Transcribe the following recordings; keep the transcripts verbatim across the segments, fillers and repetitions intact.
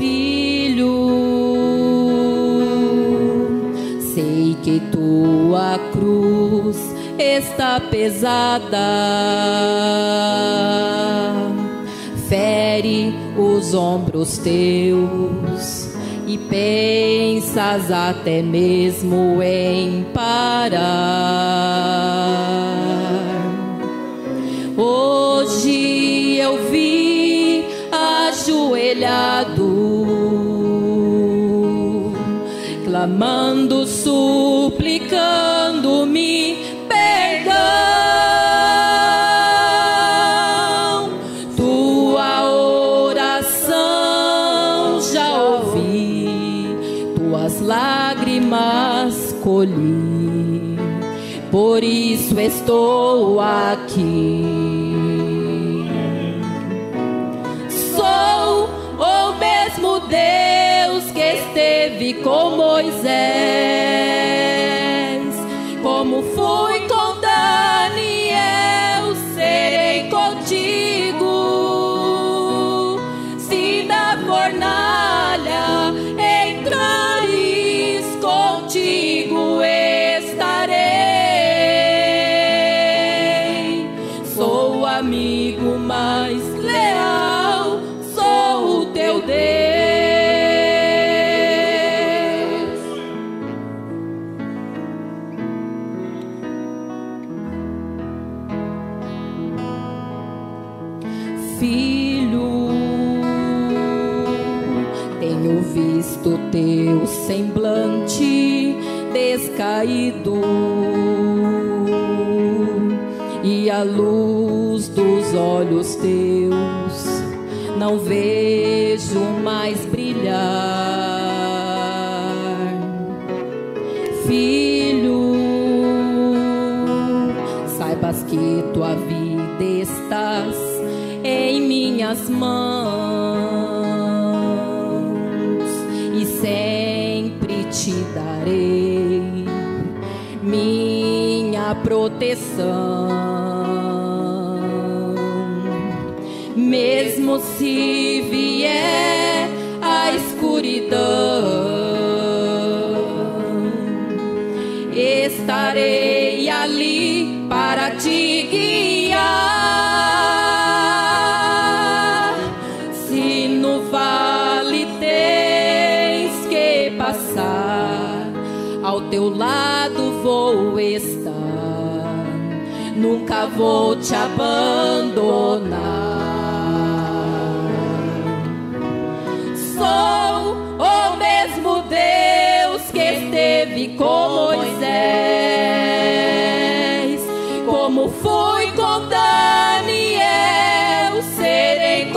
filho, sei que tua cruz está pesada, fere os ombros teus e pensas até mesmo em parar. Hoje eu vi ajoelhado, clamando, suplicando-me perdão. Tua oração já ouvi, tuas lágrimas colhi, por isso estou aqui. Sou o mesmo Deus que esteve com Moisés, como fui com Daniel, serei contigo. Se na fornalha entrares, contigo estarei. Sou o amigo mais leal, sou o teu Deus. Filho, tenho visto teu semblante descaído e a luz dos olhos teus não vejo mais brilhar. Filho, saibas que tua vida estás em minhas mãos e sempre te darei minha proteção. Mesmo se vier a escuridão, estarei ali para te guiar. Se no vale tens que passar, ao teu lado vou estar, nunca vou te abandonar. Sou o mesmo Deus que esteve com Moisés, como fui com Daniel, serei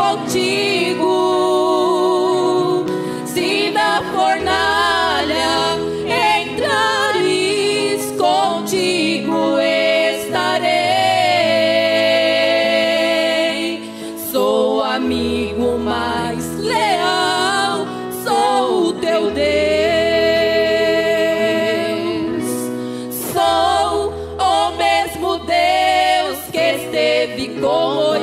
contigo. Se na fornalha entrares, contigo estarei. Sou o amigo mais leal, sou o teu Deus. Sou o mesmo Deus que esteve com